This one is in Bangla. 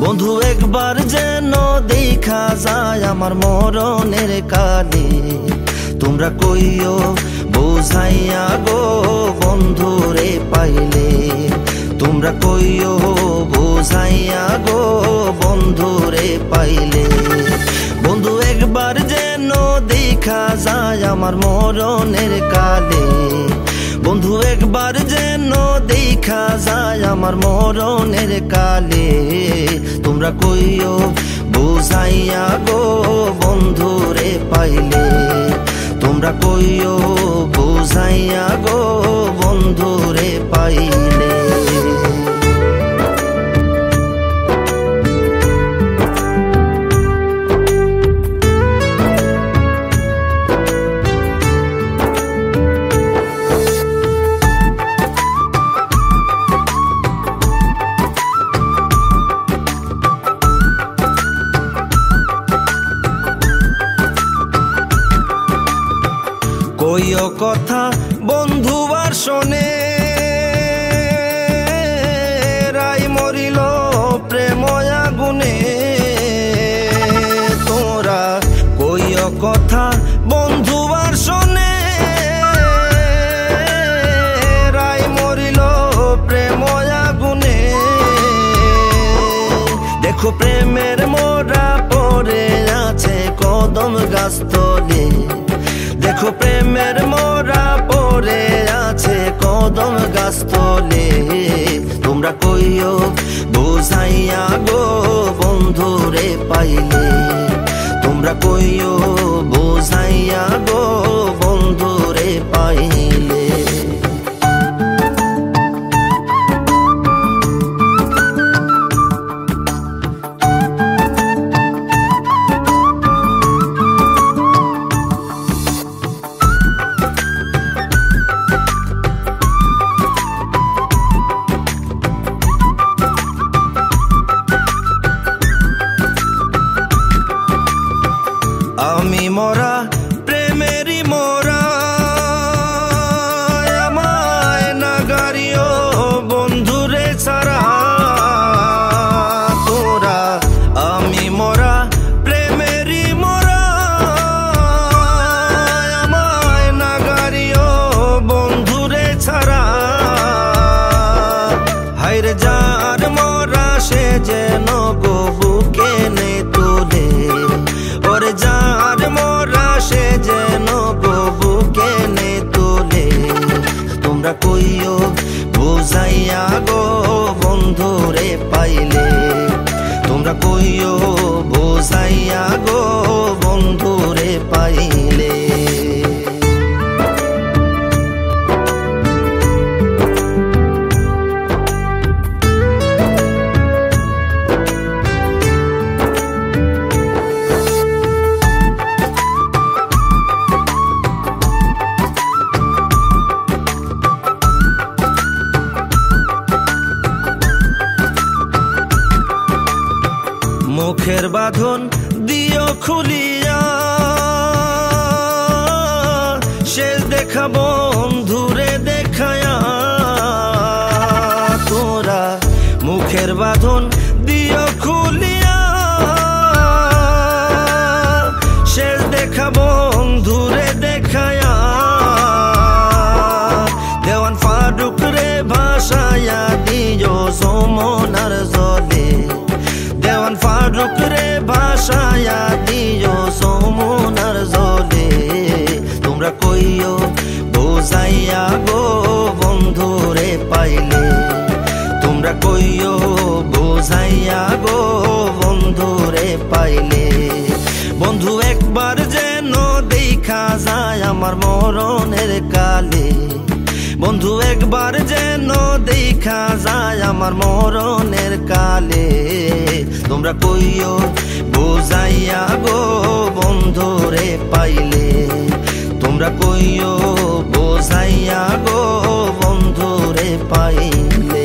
বন্ধু একবার যেন দেখা যায় আমার মরণের কালে, তোমরা কইও বুঝাইয়া গো বন্ধুরে পাইলে, তোমরা কইও বুঝাইয়া গো বন্ধুরে পাইলে। বন্ধু একবার যেন দেখা যায় আমার মরণের কালে, বন্ধু একবার যেন দেখা যায় আমার মরণের কালে, তোমরা কইও বুঝাইয়া গো বন্ধুরে পাইলে, তোমরা কইও বুঝাইয়া গো বন্ধুরে পাইলে। কইও কথা বন্ধু আর শোনে, রাই মরিল প্রেম আগুনে। তোরা কইও কথা বন্ধু আর শোনে, রাই মরিল প্রেম আগুনে। দেখো প্রেমের মোরা পড়ে আছে কদম গাছ তলে, দেখো প্রেমের মোরা পড়ে আছে কদম গাছ তলে, তোমরা কইও বুঝাইয়া গো বন্ধুরে পাইলে, তোমরা কইও বুঝাইয়া গো বন্ধুরে পাইলে। আমি মরা প্রেমেরই মরা, আমায় না গাড়িও বন্ধুরে ছাড়া। তোরা আমি মরা প্রেমেরই মরা, আমায় না গাড়িও বন্ধুরে ছাড়া। হাইরে যার মরা সে যেন গো বুকে নে তোলে, ওরে যার মরা সে যেন গো বুকে নে তোলে। তোমরা কইও বুঝাইয়া গো বন্ধুরে পাইলে, তোমরা কইও বুঝাইয়া গো বন্ধুরে পাইলে। মুখের বাঁধন দিও খুলিয়া, শেষ দেখা বন্ধুরে দেখায়া। তোরা মুখের বাঁধন দিও খুলিয়া, শেষ দেখা বন্ধুরে দেখায়া। দেওয়ান ফারুক রে ভাসায়া দিও যমুনার জলে, দেওয়ান ফারুক রে ভাসায়া দিও যমুনার জলে। তোমরা কইও বুঝাইয়া গো বন্ধুরে পাইলে, তোমরা কইও বুঝাইয়া গো বন্ধুরে পাইলে। বন্ধু একবার যেন দেখা যায় আমার মরণের কালে, বন্ধু একবার যেন দেখা যায় আমার মরণের কালে। তোমরা কইও বুঝাইয়া গো বন্ধুরে পাইলে, তোমরা কইও বুঝাইয়া গো বন্ধুরে পাইলে।